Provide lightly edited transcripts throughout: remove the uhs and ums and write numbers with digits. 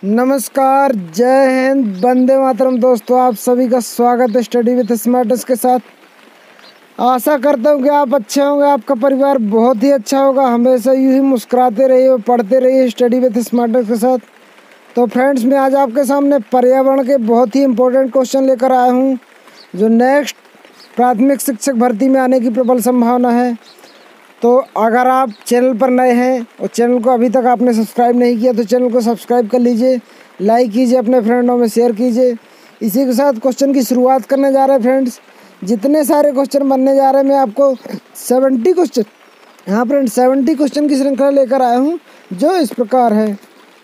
नमस्कार, जय हिंद, वंदे मातरम। दोस्तों, आप सभी का स्वागत है स्टडी विद स्मार्टस के साथ। आशा करता हूँ कि आप अच्छे होंगे, आपका परिवार बहुत ही अच्छा होगा। हमेशा यूं ही मुस्कुराते रहिए और पढ़ते रहिए स्टडी विद स्मार्टस के साथ। तो फ्रेंड्स, मैं आज आपके सामने पर्यावरण के बहुत ही इम्पोर्टेंट क्वेश्चन लेकर आया हूँ, जो नेक्स्ट प्राथमिक शिक्षक भर्ती में आने की प्रबल संभावना है। तो अगर आप चैनल पर नए हैं और चैनल को अभी तक आपने सब्सक्राइब नहीं किया तो चैनल को सब्सक्राइब कर लीजिए, लाइक कीजिए, अपने फ्रेंडों में शेयर कीजिए। इसी के साथ क्वेश्चन की शुरुआत करने जा रहे हैं फ्रेंड्स। जितने सारे क्वेश्चन बनने जा रहे हैं, मैं आपको 70 क्वेश्चन, हाँ फ्रेंड्स, 70 क्वेश्चन की श्रृंखला लेकर आया हूँ, जो इस प्रकार है।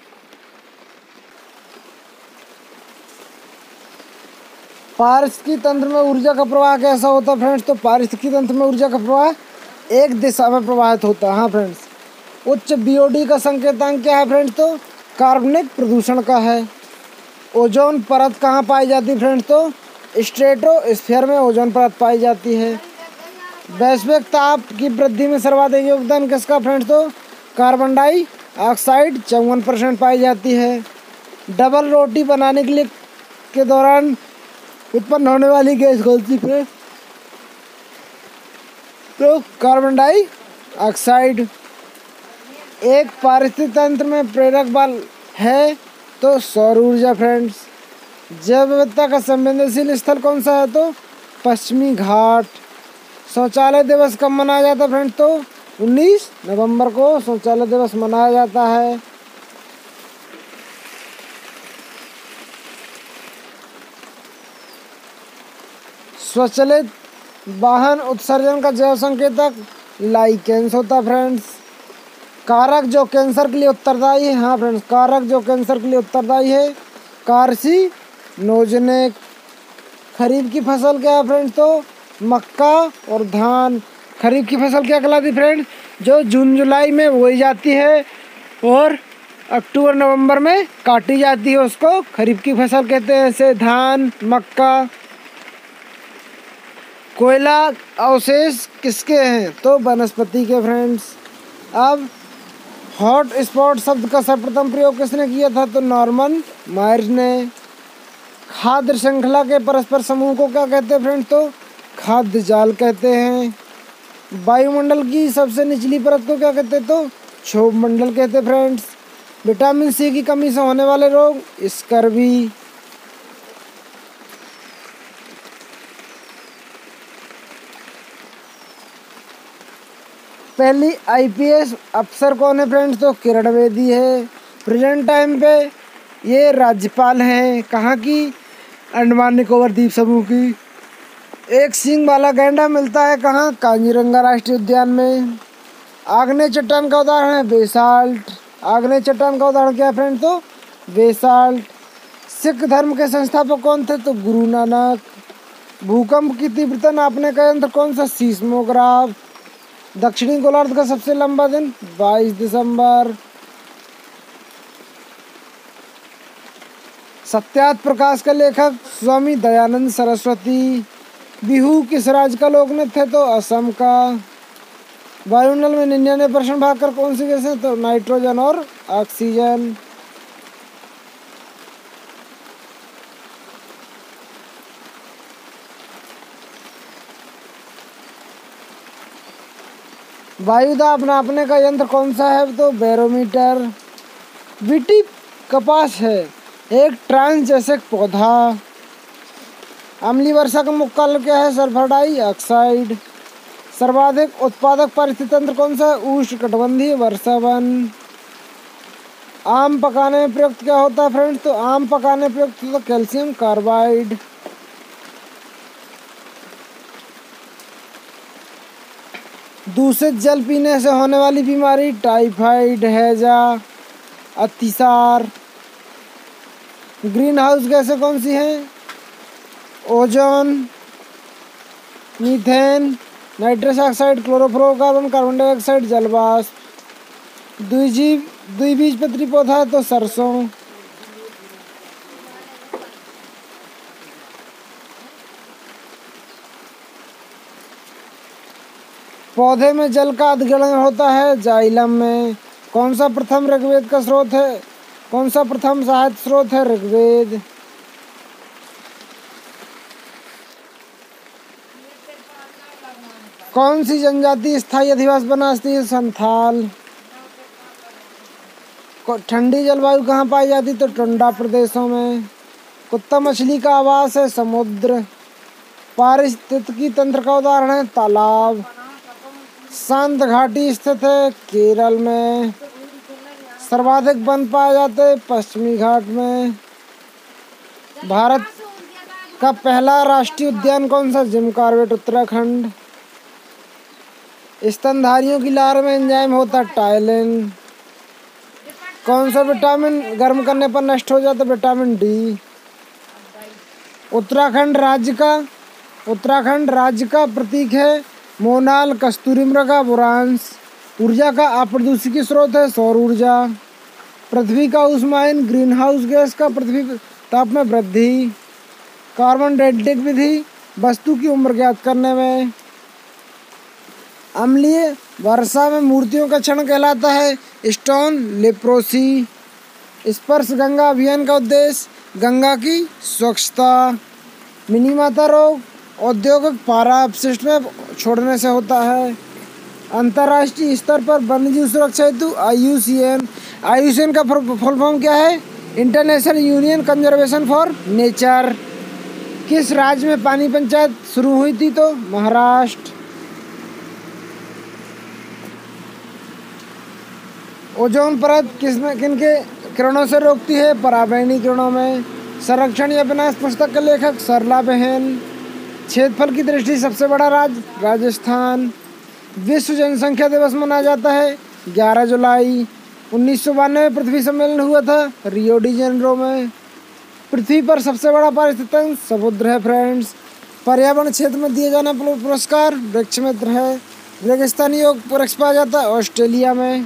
पारिस्थितिकी तंत्र में ऊर्जा का प्रवाह कैसा होता है फ्रेंड्स? तो पारिस्थितिकी तंत्र में ऊर्जा का प्रवाह एक दिशा में प्रवाहित होता है। हाँ फ्रेंड्स। उच्च बीओडी का संकेतांक क्या है फ्रेंड्स? तो कार्बनिक प्रदूषण का है। ओजोन परत कहाँ पाई जाती है फ्रेंड्स? तो स्ट्रेटोस्फीयर में ओजोन परत पाई जाती है। वैश्विक ताप की वृद्धि में सर्वाधिक योगदान किसका फ्रेंड्स? तो कार्बन डाइऑक्साइड 54% पाई जाती है। डबल रोटी बनाने के दौरान उत्पन्न होने वाली गैस कौन सी फ्रेंड्स? तो कार्बन डाइऑक्साइड। एक पारिस्थितिक तंत्र में प्रेरक बल है तो सौर ऊर्जा फ्रेंड्स। जैव विविधता का संवेदनशील स्थल कौन सा है? तो पश्चिमी घाट। शौचालय दिवस कब मनाया जाता है फ्रेंड्स? तो 19 नवंबर को शौचालय दिवस मनाया जाता है। स्वचालित वाहन उत्सर्जन का जैव संकेतक लाइकेंस होता फ्रेंड्स। कारक जो कैंसर के लिए उत्तरदायी है, हाँ फ्रेंड्स, कारक जो कैंसर के लिए उत्तरदायी है कार्सिनोजेनिक। खरीफ की फसल क्या है फ्रेंड्स? तो मक्का और धान। खरीफ की फसल क्या कहलाती है फ्रेंड्स? जो जून जुलाई में बोई जाती है और अक्टूबर नवंबर में काटी जाती है, उसको खरीफ की फसल कहते हैं। जैसे धान, मक्का। कोयला अवशेष किसके हैं? तो वनस्पति के फ्रेंड्स। अब हॉट स्पॉट शब्द का सर्वप्रथम प्रयोग किसने किया था? तो नॉर्मन मायर्स ने। खाद्य श्रृंखला के परस्पर समूह को क्या कहते हैं फ्रेंड्स? तो खाद्य जाल कहते हैं। वायुमंडल की सबसे निचली परत को क्या कहते हैं? तो क्षोभ मंडल कहते हैं फ्रेंड्स। विटामिन सी की कमी से होने वाले रोग स्कर्वी। पहली आईपीएस अफसर कौन है फ्रेंड्स? तो किरण बेदी है। प्रेजेंट टाइम पे ये राज्यपाल हैं कहाँ की? अंडमान निकोबार द्वीप समूह की। एक सींग वाला गैंडा मिलता है कहाँ? काजीरंगा राष्ट्रीय उद्यान में। आग्नेय चट्टान का उदाहरण है बेसाल्ट। आग्नेय चट्टान का उदाहरण क्या है फ्रेंड्स? तो बेसाल्ट। सिख धर्म के संस्थापक कौन थे? तो गुरु नानक। भूकंप की तीव्रता नापने का यंत्र कौन सा? सीस्मोग्राफ। दक्षिणी गोलार्ध का सबसे लंबा दिन 22 दिसंबर। सत्यार्थ प्रकाश का लेखक स्वामी दयानंद सरस्वती। बिहू किस राज्य का लोक नृत्य है? तो असम का। वायुमंडल में 99% भाग कर कौन सी गैस है? तो नाइट्रोजन और ऑक्सीजन। वायु दाब नापने का यंत्र कौन सा है? तो बैरोमीटर। विटी कपास है एक ट्रांसजेनिक पौधा। अम्लीय वर्षा का मुख्य कारण क्या है? Sulphur dioxide. सर्वाधिक उत्पादक पारिस्थितिक तंत्र कौन सा है? उष्णकटिबंधीय वर्षावन। आम पकाने में प्रयुक्त क्या होता है फ्रेंड्स? तो आम पकाने में प्रयुक्त होता है कैल्शियम कार्बाइड। दूषित जल पीने से होने वाली बीमारी टाइफाइड, हैजा, अतिसार। ग्रीन हाउस गैसें कौन सी हैं? Ozone, methane, nitrous oxide, chlorofluorocarbon, carbon dioxide, जलवाष्प। द्विबीजपत्री पौधा है तो सरसों। पौधे में जल का अधिग्रहण होता है जाइलम में। कौन सा प्रथम ऋग्वेद का स्रोत है? कौन सा प्रथम साहित्य स्रोत है? ऋग्वेद। कौन सी जनजाति स्थायी अधिवास बनाती है? संथाल। ठंडी जलवायु कहाँ पाई जाती? तो टुंड्रा प्रदेशों में। कुत्ता मछली का आवास है? समुद्र। पारिस्थितिकी तंत्र का उदाहरण है? तालाब। शांत घाटी स्थित है? केरल में। सर्वाधिक वन पाए जाते हैं? पश्चिमी घाट में। भारत का पहला राष्ट्रीय उद्यान कौन सा? Jim Corbett, Uttarakhand. स्तनधारियों की लार में एंजाइम होता है? टाइलिन। कौन सा विटामिन गर्म करने पर नष्ट हो जाता है? Vitamin D. उत्तराखंड राज्य का प्रतीक है मोनाल। कस्तूरी मृगा, बुरांश। ऊर्जा का अप्रदूषित स्रोत है? सौर ऊर्जा। पृथ्वी का ऊष्मायन ग्रीन हाउस गैस का पृथ्वी ताप में वृद्धि। कार्बन डेटिंग विधि वस्तु की उम्र ज्ञात करने में। अम्लीय वर्षा में मूर्तियों का क्षरण कहलाता है? Stone leprosy. स्पर्श गंगा अभियान का उद्देश्य गंगा की स्वच्छता। मिनीमाता रोग औद्योगिक पारा अपशिष्ट में छोड़ने से होता है। अंतर्राष्ट्रीय स्तर पर वन्यजीव सुरक्षा हेतु IUCN का फुल फॉर्म क्या है? International union conservation for nature. किस राज्य में पानी पंचायत शुरू हुई थी? तो महाराष्ट्र। ओजोन परत किनके किरणों से रोकती है? पराबैंगनी किरणों में। संरक्षण या विनाश पुस्तक के लेखक? सरला बहन। क्षेत्रफल की दृष्टि सबसे बड़ा राज्य? राजस्थान। विश्व जनसंख्या दिवस मनाया जाता है? 11 जुलाई। 1992 में पृथ्वी सम्मेलन हुआ था? रियो डी जेनेरो में। पृथ्वी पर सबसे बड़ा पारिस्थितिक तंत्र समुद्र है फ्रेंड्स। पर्यावरण क्षेत्र में दिए जाने वाला पुरस्कार वृक्ष मित्र है। रेगिस्तानी योग वृक्ष पाया जाता है? ऑस्ट्रेलिया में।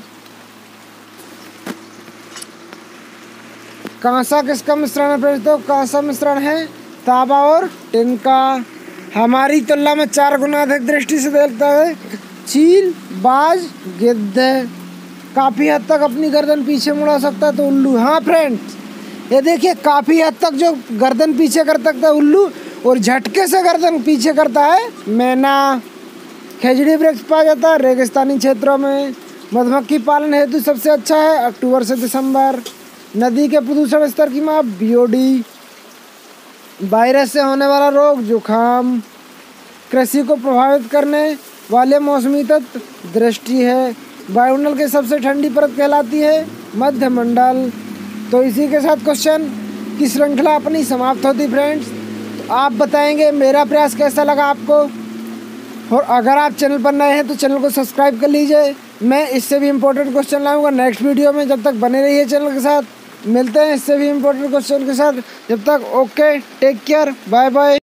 कांसा किसका मिश्रण है फ्रेंड्स? तो कांसा मिश्रण है तांबा और टिन का। हमारी तुलना में 4 गुना अधिक दृष्टि से देखता है? चील, बाज, गिद्ध। काफ़ी हद तक अपनी गर्दन पीछे मुड़ा सकता है? तो उल्लू। हाँ फ्रेंड्स, ये देखिए काफ़ी हद तक जो गर्दन पीछे कर सकता है उल्लू, और झटके से गर्दन पीछे करता है मैना। खेजड़ी वृक्ष पाया जाता है रेगिस्तानी क्षेत्रों में। मधुमक्खी पालन हेतु सबसे अच्छा है अक्टूबर से दिसंबर। नदी के प्रदूषण स्तर की माप BOD। वायरस से होने वाला रोग जुखाम। कृषि को प्रभावित करने वाले मौसमी तत्व दृष्टि है। वायुमंडल की सबसे ठंडी परत कहलाती है मध्यमंडल। तो इसी के साथ क्वेश्चन की श्रृंखला अपनी समाप्त होती फ्रेंड्स। तो आप बताएंगे मेरा प्रयास कैसा लगा आपको, और अगर आप चैनल पर नए हैं तो चैनल को सब्सक्राइब कर लीजिए। मैं इससे भी इम्पोर्टेंट क्वेश्चन लाऊंगा नेक्स्ट वीडियो में। जब तक बने रहिए चैनल के साथ। मिलते हैं इससे भी इम्पोर्टेंट क्वेश्चन के साथ। जब तक okay, take care, bye bye.